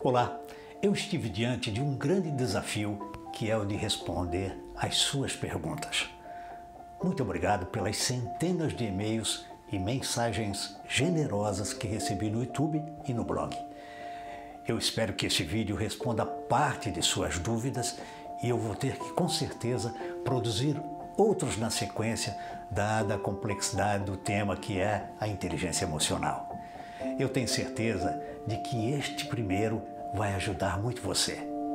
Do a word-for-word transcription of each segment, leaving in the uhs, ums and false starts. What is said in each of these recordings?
Olá, eu estive diante de um grande desafio que é o de responder às suas perguntas. Muito obrigado pelas centenas de e-mails e mensagens generosas que recebi no YouTube e no blog. Eu espero que este vídeo responda parte de suas dúvidas e eu vou ter que, com certeza, produzir outros na sequência, dada a complexidade do tema que é a inteligência emocional. Eu tenho certeza de que este primeiro vai ajudar muito você.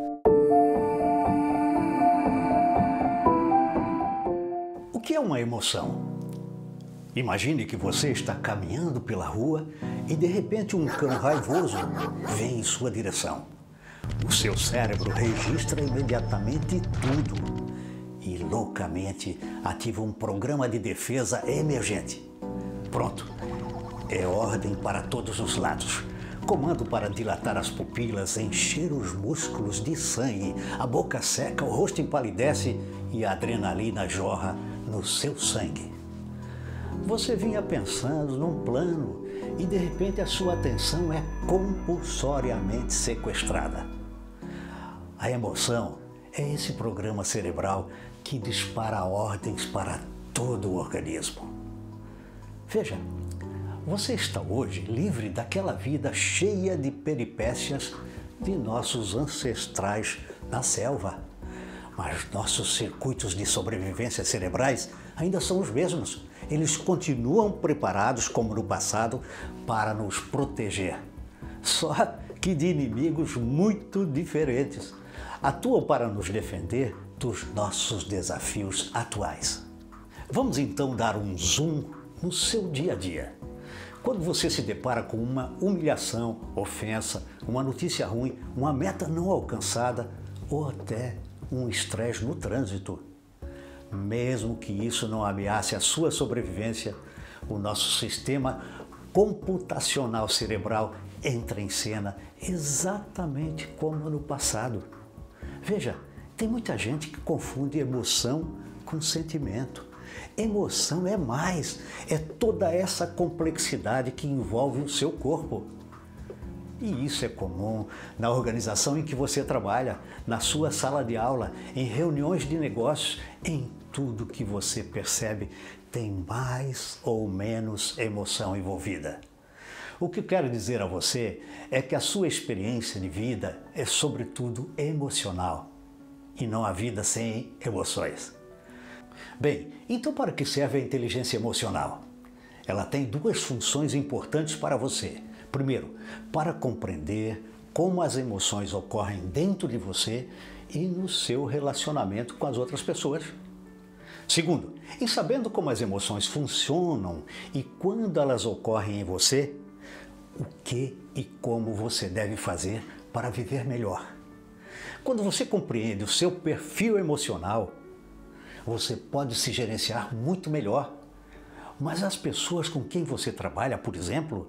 O que é uma emoção? Imagine que você está caminhando pela rua e de repente um cão raivoso vem em sua direção. O seu cérebro registra imediatamente tudo e loucamente ativa um programa de defesa emergente. Pronto, é ordem para todos os lados. Comando para dilatar as pupilas, encher os músculos de sangue, a boca seca, o rosto empalidece e a adrenalina jorra no seu sangue. Você vinha pensando num plano e de repente a sua atenção é compulsoriamente sequestrada. A emoção é esse programa cerebral que dispara ordens para todo o organismo. Veja, você está hoje livre daquela vida cheia de peripécias de nossos ancestrais na selva. Mas nossos circuitos de sobrevivência cerebrais ainda são os mesmos. Eles continuam preparados, como no passado, para nos proteger. Só que de inimigos muito diferentes. Atuam para nos defender dos nossos desafios atuais. Vamos então dar um zoom no seu dia a dia. Quando você se depara com uma humilhação, ofensa, uma notícia ruim, uma meta não alcançada ou até um estresse no trânsito, mesmo que isso não ameace a sua sobrevivência, o nosso sistema computacional cerebral entra em cena exatamente como no passado. Veja, tem muita gente que confunde emoção com sentimento. Emoção é mais, é toda essa complexidade que envolve o seu corpo. E isso é comum na organização em que você trabalha, na sua sala de aula, em reuniões de negócios, em tudo que você percebe tem mais ou menos emoção envolvida. O que eu quero dizer a você é que a sua experiência de vida é sobretudo emocional e não há vida sem emoções. Bem, então para que serve a inteligência emocional? Ela tem duas funções importantes para você. Primeiro, para compreender como as emoções ocorrem dentro de você e no seu relacionamento com as outras pessoas. Segundo, em sabendo como as emoções funcionam e quando elas ocorrem em você, o que e como você deve fazer para viver melhor. Quando você compreende o seu perfil emocional, você pode se gerenciar muito melhor. Mas as pessoas com quem você trabalha, por exemplo,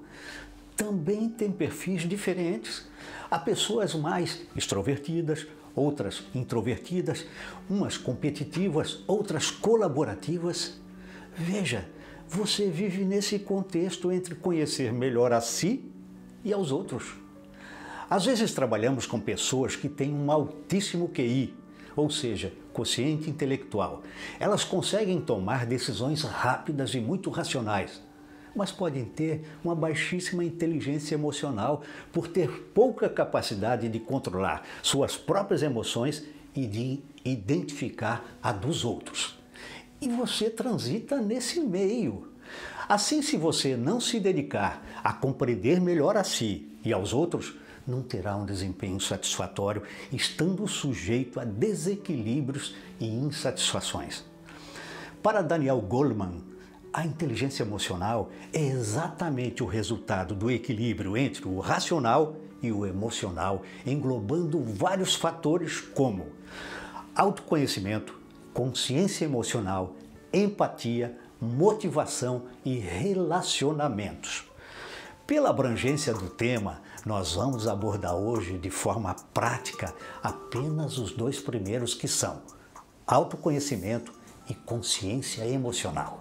também têm perfis diferentes. Há pessoas mais extrovertidas, outras introvertidas, umas competitivas, outras colaborativas. Veja, você vive nesse contexto entre conhecer melhor a si e aos outros. Às vezes trabalhamos com pessoas que têm um altíssimo Q I, ou seja, quociente intelectual. Elas conseguem tomar decisões rápidas e muito racionais, mas podem ter uma baixíssima inteligência emocional por ter pouca capacidade de controlar suas próprias emoções e de identificar a dos outros. E você transita nesse meio. Assim, se você não se dedicar a compreender melhor a si e aos outros, não terá um desempenho satisfatório, estando sujeito a desequilíbrios e insatisfações. Para Daniel Goleman, a inteligência emocional é exatamente o resultado do equilíbrio entre o racional e o emocional, englobando vários fatores como autoconhecimento, consciência emocional, empatia, motivação e relacionamentos. Pela abrangência do tema, nós vamos abordar hoje de forma prática apenas os dois primeiros, que são autoconhecimento e consciência emocional.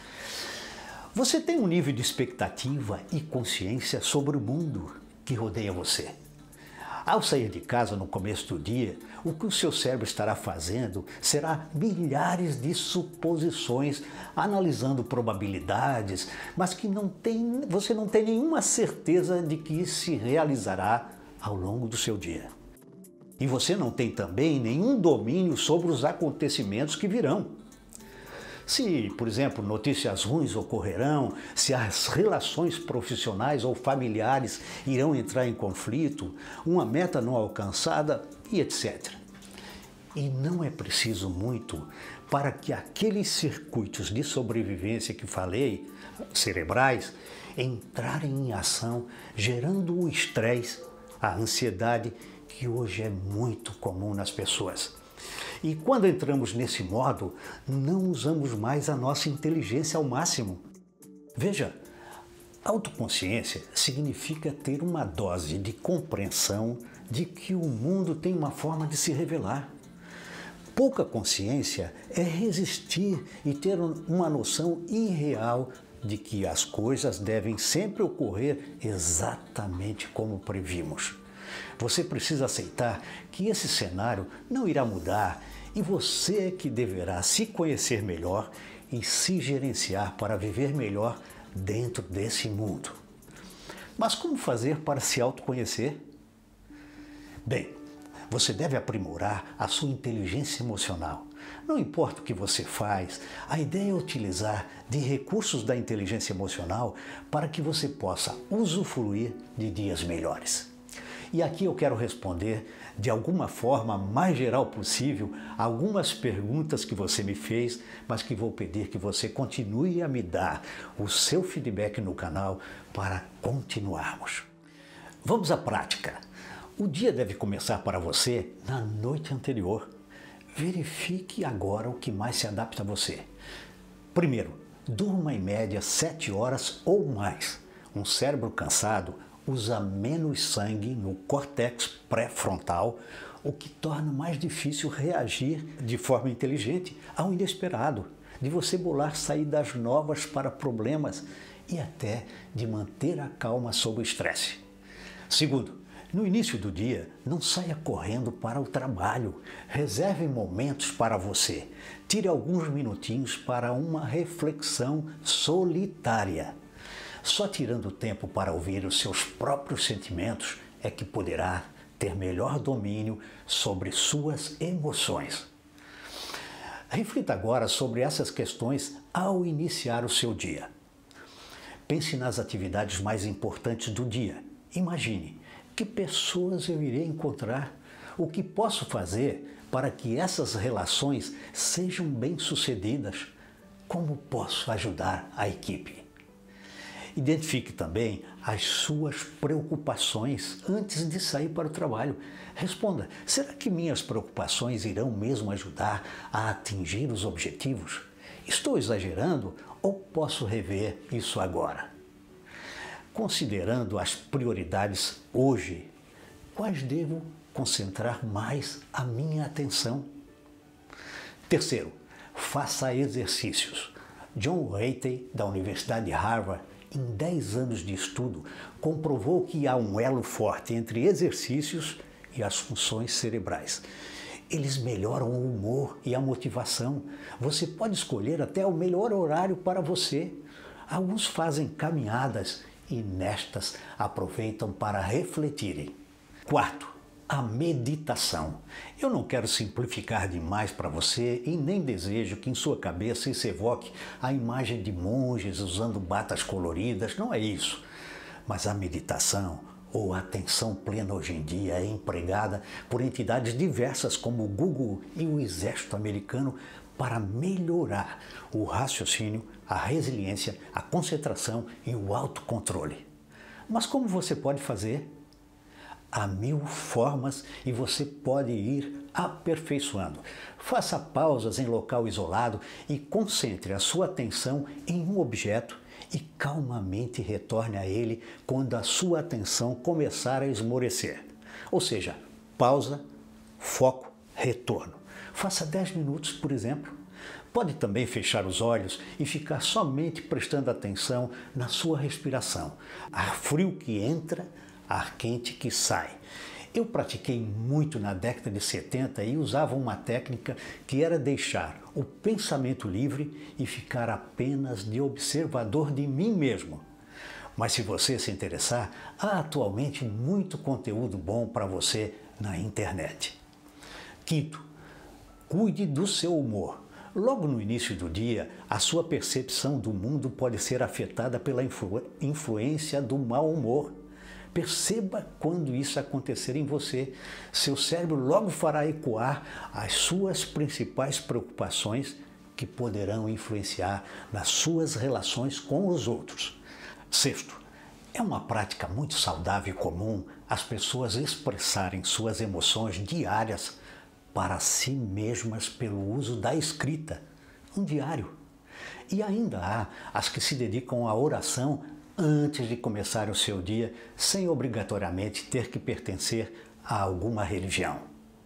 Você tem um nível de expectativa e consciência sobre o mundo que rodeia você. Ao sair de casa no começo do dia, o que o seu cérebro estará fazendo será milhares de suposições, analisando probabilidades, mas que não tem, você não tem nenhuma certeza de que se realizará ao longo do seu dia. E você não tem também nenhum domínio sobre os acontecimentos que virão. Se, por exemplo, notícias ruins ocorrerão, se as relações profissionais ou familiares irão entrar em conflito, uma meta não alcançada e etcétera. E não é preciso muito para que aqueles circuitos de sobrevivência que falei, cerebrais, entrarem em ação, gerando o estresse, a ansiedade, que hoje é muito comum nas pessoas. E quando entramos nesse modo, não usamos mais a nossa inteligência ao máximo. Veja, autoconsciência significa ter uma dose de compreensão de que o mundo tem uma forma de se revelar. Pouca consciência é resistir e ter uma noção irreal de que as coisas devem sempre ocorrer exatamente como previmos. Você precisa aceitar que esse cenário não irá mudar e você é que deverá se conhecer melhor e se gerenciar para viver melhor dentro desse mundo. Mas como fazer para se autoconhecer? Bem, você deve aprimorar a sua inteligência emocional. Não importa o que você faz, a ideia é utilizar de recursos da inteligência emocional para que você possa usufruir de dias melhores. E aqui eu quero responder, de alguma forma mais geral possível, algumas perguntas que você me fez, mas que vou pedir que você continue a me dar o seu feedback no canal para continuarmos. Vamos à prática. O dia deve começar para você na noite anterior. Verifique agora o que mais se adapta a você. Primeiro, durma em média sete horas ou mais. Um cérebro cansado usa menos sangue no córtex pré-frontal, o que torna mais difícil reagir de forma inteligente ao inesperado, de você bolar saídas novas para problemas e até de manter a calma sob o estresse. Segundo, no início do dia, não saia correndo para o trabalho. Reserve momentos para você. Tire alguns minutinhos para uma reflexão solitária. Só tirando tempo para ouvir os seus próprios sentimentos é que poderá ter melhor domínio sobre suas emoções. Reflita agora sobre essas questões ao iniciar o seu dia. Pense nas atividades mais importantes do dia. Imagine, que pessoas eu irei encontrar? O que posso fazer para que essas relações sejam bem-sucedidas? Como posso ajudar a equipe? Identifique também as suas preocupações antes de sair para o trabalho. Responda, será que minhas preocupações irão mesmo ajudar a atingir os objetivos? Estou exagerando ou posso rever isso agora? Considerando as prioridades hoje, quais devo concentrar mais a minha atenção? Terceiro, faça exercícios. John Ratey, da Universidade de Harvard, em dez anos de estudo, comprovou que há um elo forte entre exercícios e as funções cerebrais. Eles melhoram o humor e a motivação. Você pode escolher até o melhor horário para você. Alguns fazem caminhadas e nestas aproveitam para refletirem. Quarto, a meditação. Eu não quero simplificar demais para você e nem desejo que em sua cabeça isso evoque a imagem de monges usando batas coloridas, não é isso. Mas a meditação ou a atenção plena hoje em dia é empregada por entidades diversas como o Google e o Exército Americano para melhorar o raciocínio, a resiliência, a concentração e o autocontrole. Mas como você pode fazer? Há mil formas e você pode ir aperfeiçoando. Faça pausas em local isolado e concentre a sua atenção em um objeto e calmamente retorne a ele quando a sua atenção começar a esmorecer. Ou seja, pausa, foco, retorno. Faça dez minutos, por exemplo. Pode também fechar os olhos e ficar somente prestando atenção na sua respiração. Ar frio que entra, ar quente que sai. Eu pratiquei muito na década de setenta e usava uma técnica que era deixar o pensamento livre e ficar apenas de observador de mim mesmo. Mas se você se interessar, há atualmente muito conteúdo bom para você na internet. Quinto, cuide do seu humor. Logo no início do dia, a sua percepção do mundo pode ser afetada pela influ- influência do mau humor. Perceba quando isso acontecer em você. Seu cérebro logo fará ecoar as suas principais preocupações que poderão influenciar nas suas relações com os outros. Sexto, é uma prática muito saudável e comum as pessoas expressarem suas emoções diárias para si mesmas pelo uso da escrita, um diário. E ainda há as que se dedicam à oração antes de começar o seu dia, sem obrigatoriamente ter que pertencer a alguma religião.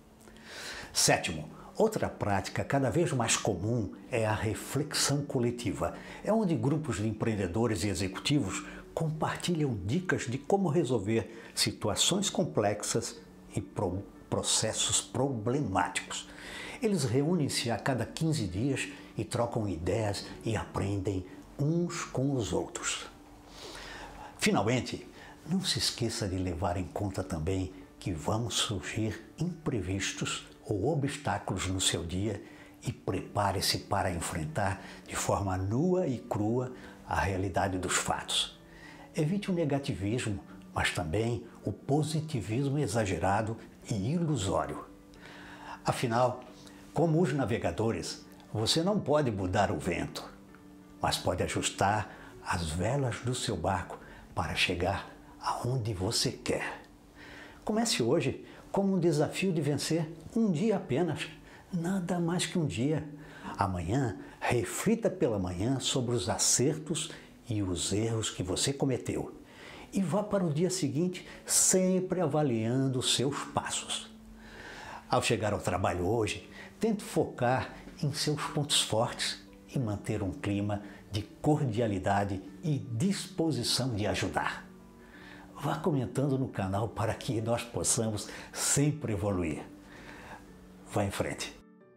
Sétimo, outra prática cada vez mais comum é a reflexão coletiva. É onde grupos de empreendedores e executivos compartilham dicas de como resolver situações complexas e pro processos problemáticos. Eles reúnem-se a cada quinze dias e trocam ideias e aprendem uns com os outros. Finalmente, não se esqueça de levar em conta também que vão surgir imprevistos ou obstáculos no seu dia e prepare-se para enfrentar de forma nua e crua a realidade dos fatos. Evite o negativismo, mas também o positivismo exagerado e ilusório. Afinal, como os navegadores, você não pode mudar o vento, mas pode ajustar as velas do seu barco para chegar aonde você quer. Comece hoje como um desafio de vencer um dia apenas, nada mais que um dia. Amanhã, reflita pela manhã sobre os acertos e os erros que você cometeu. E vá para o dia seguinte sempre avaliando os seus passos. Ao chegar ao trabalho hoje, tente focar em seus pontos fortes e manter um clima de cordialidade e disposição de ajudar. Vá comentando no canal para que nós possamos sempre evoluir. Vá em frente.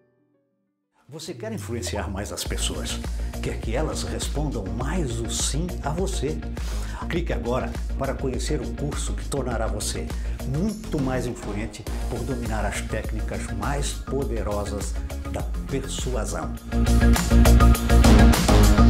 Você quer influenciar mais as pessoas? Quer que elas respondam mais o sim a você? Clique agora para conhecer o curso que tornará você muito mais influente por dominar as técnicas mais poderosas da persuasão.